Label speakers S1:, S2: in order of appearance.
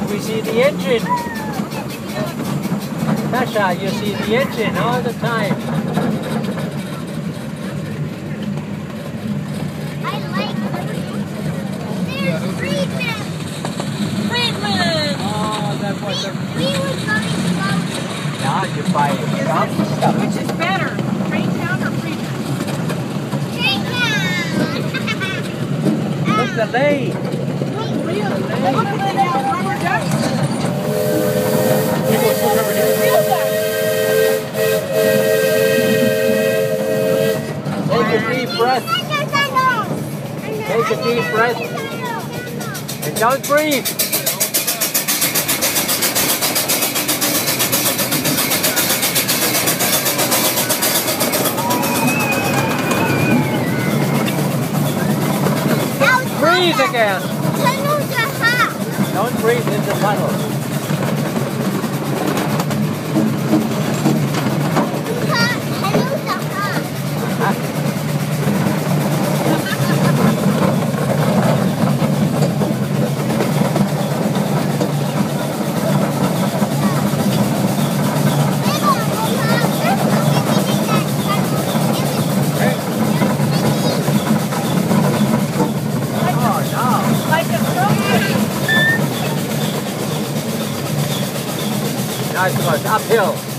S1: we see the engine. Tasha, you see the engine all the time.
S2: I like there's Friedman. Friedman.
S1: Oh, that was a...
S2: We were going slowly.
S1: Yeah, you buy it.
S3: Which is better, Traintown or Friedman?
S1: Look the lake.
S3: Look at the rubber ducks.
S1: Take a deep breath. Take a deep breath. And don't breathe. Breathe again. Don't breathe in the tunnel. Nice, uphill.